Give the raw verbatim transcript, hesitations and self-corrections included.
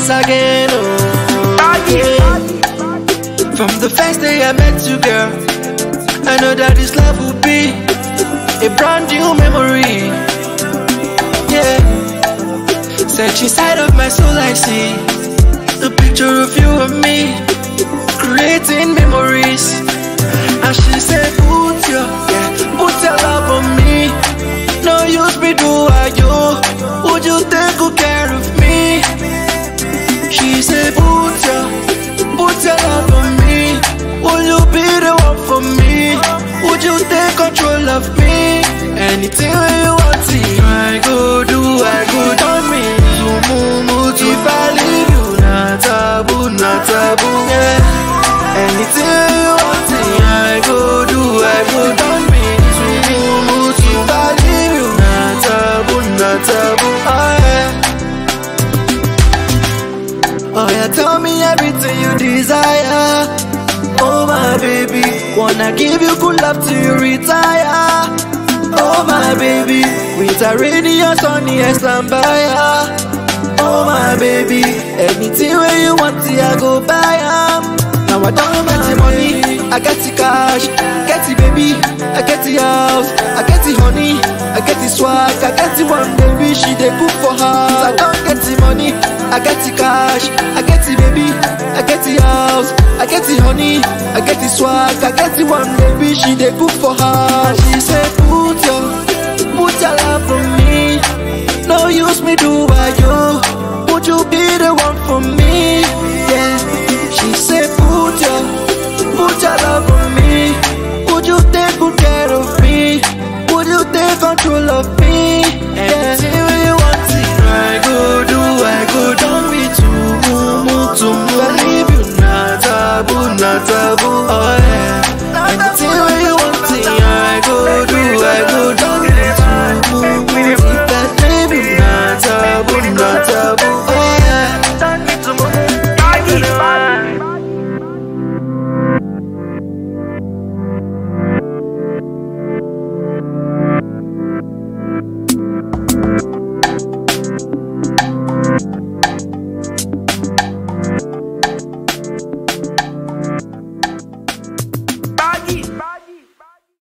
once again. Oh, yeah. From the first day I met you, girl, I know that this love will be a brand new memory. Yeah. Search inside of my soul, I see the picture of you and me, creating memories. And she said, put your, yeah, put your love on me. No use me do I you. Would you take good care of me? She said, put your, put your love on me. Will you be the one for me? Would you take control of me? Anything you want to, I go do, I go do me. If I leave you, not taboo, not taboo, yeah. Anything you want to, I go do, I go do me. If I leave you, not taboo, not taboo, oh yeah. Oh yeah, tell me everything you desire. Oh my baby, wanna give you good love till you retire. Oh my baby, with a radio sunny and stand by ya. Oh my baby, anything where you want to, I go buy em. Now I don't get the money, I get the cash, get the baby, I get the house, I get the honey, I get the swag, I get the one baby, she dey cook for her. I don't get the money, I get the cash, I get the baby, I get the house, I get the honey, I get the swag, I get the one baby, she dey cook for her. She said, put your, put your love on me. No use me do by you. Would you be the one for me? Yeah. She said, put your, put your love on me. Would you take good care of me? Would you take control of me? Yeah. Anything you want to, I go do, I go don't be too, too, too. I leave you, not taboo, not taboo. Oh,